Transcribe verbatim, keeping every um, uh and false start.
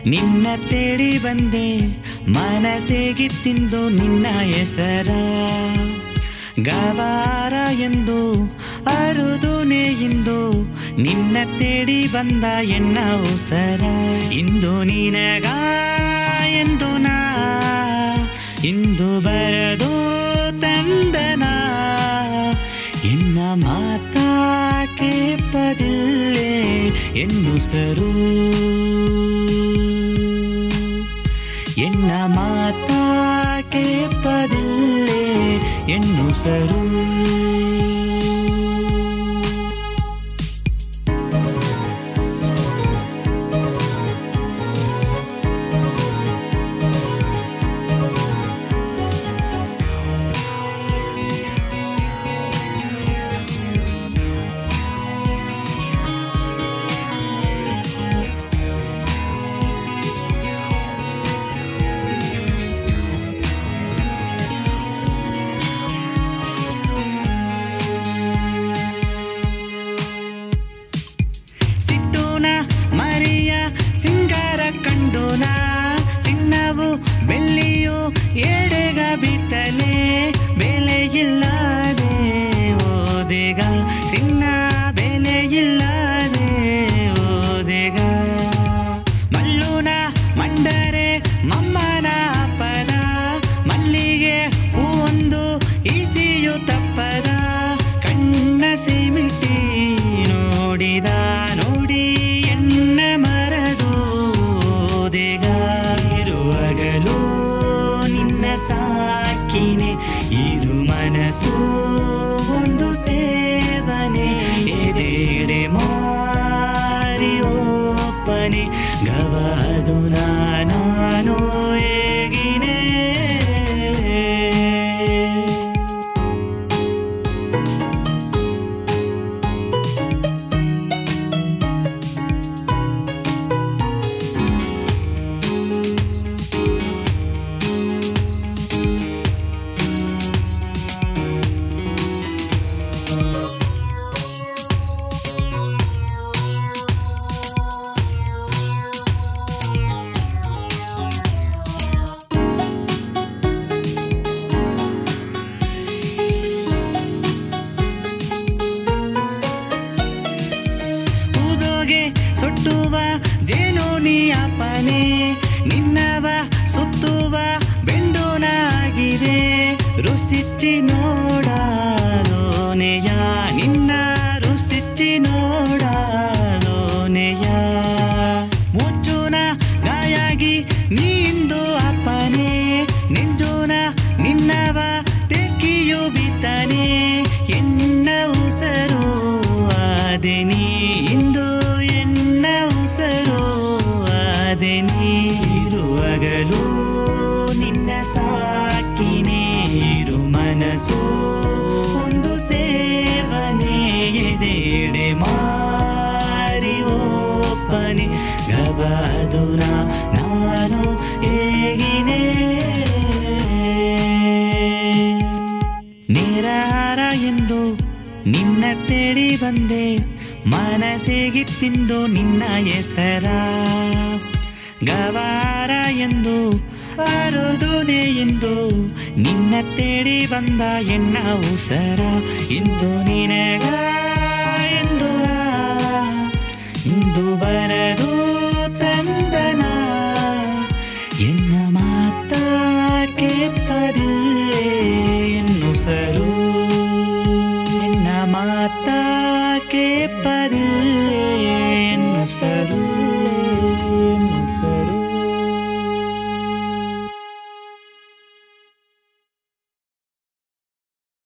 ನಿನ್ನ ತೇಡಿ ಬಂದೆ ಮನಸ್ಸಿಗಿತ್ತಿಂದು ನಿನ್ನ ಹೆಸರ ಗವಾರ ಎಂದು ಅರುದುನೆ ಇಂದು ನಿನ್ನ ತೇಡಿ ಬಂದ ಎನ್ನ ಉಸರ ಇಂದು ನಿನಗ ಎಂದು ನಾ ಇಂದು ಬರದು ತಂದನ ಎನ್ನ ಮಾತಾ ಕೇಪದಿಲ್ಲೇ ಎನ್ನುಸರು ಎನ್ನ ಮಾತಾ ಕೇಪದಿಲ್ಲೇ ಎನ್ನುಸರು ಮರಿಯ ಸಿಂಗಾರ ಕಂಡೋನ ಸಿನ್ನವು ಬೆಳ್ಳಿಯು ಎಡೆಗ ಬಿತ್ತಲೆ ಬೆಲೆಯಿಲ್ಲದೆ ಓದೆಗ ಸಿನ್ನ ಬೆಲೆಯಿಲ್ಲದೆ ಓದೆಗ ಮಲ್ಲುನ ಮಂಡರೆ ಮಮ್ಮನ ಪದ ಮಲ್ಲಿಗೆ ಹೂವೊಂದು ಈಸಿಯು ತಪ್ಪದ ಕಣ್ಣ ಸಿಮಿಟಿ ನೋಡಿದ ನೋಡಿ ಇರುವಾಗಲೂ ನಿನ್ನ ಸಾಕಿನೆ ಇದು ಮನಸ್ಸು ಒಂದು ಸೇವನೆ ಎದೆಡೆ ಮಾರಿ ಒಪ್ಪನೆ ಗವಾದು ನಾನು ಹೇಗಿನೇ ಸುಟ್ಟುವ ಜೇನುನಿಯಪ್ಪನೆ ನಿನ್ನವ ಸುತ್ತುವ ಬೆಂಡೋನಾಗಿದೆ ರುಸಿಚ್ಚಿ ನೋಡಲೋನೆಯ ನಿನ್ನ ರುಸಿಚ್ಚಿ ನೋಡಲೋನೆಯ ಮುಚ್ಚುನ ಗಾಯಾಗಿ ನೀಂದು ಅಪ್ಪನೆ ನಿಂಜುನ ನಿನ್ನವ ತೆಕ್ಕಿಯು ಬಿತ್ತನೆ ಎನ್ನ ಉಸರು ಆದೆ ನೀ ಇಂದು ಇರುವಾಗಲೂ ನಿನ್ನ ಸಾಕಿನೇ ಇರು ಮನಸ್ಸು ಒಂದು ಸೇವನೆ ಎದೆಡೆ ಮಾರಿ ಒಪ್ಪನೆ ಗವಾದು ನಾನು ಹೇಗಿನೇ ನಿರಾರ ಎಂದು ನಿನ್ನ ತೇಡಿ ಬಂದೆ ಮನಸ್ಸಿಗಿತ್ತಿಂದು ನಿನ್ನ ಹೆಸರ ಗವಾರ ಎಂದು ಅರುದುನೆ ಎಂದು ನಿನ್ನ ತೇಡಿ ಬಂದ ಎನ್ನ ಉಸರ ಇಂದು ನಿನಗ ಎಂದು ಇಂದು ಬರದು ತಂದನ ಎನ್ನ ಮಾತಾ ಕೇಪದಿಲ್ಲೇ ಎನ್ನುಸರು ಎನ್ನ ಮಾತಾ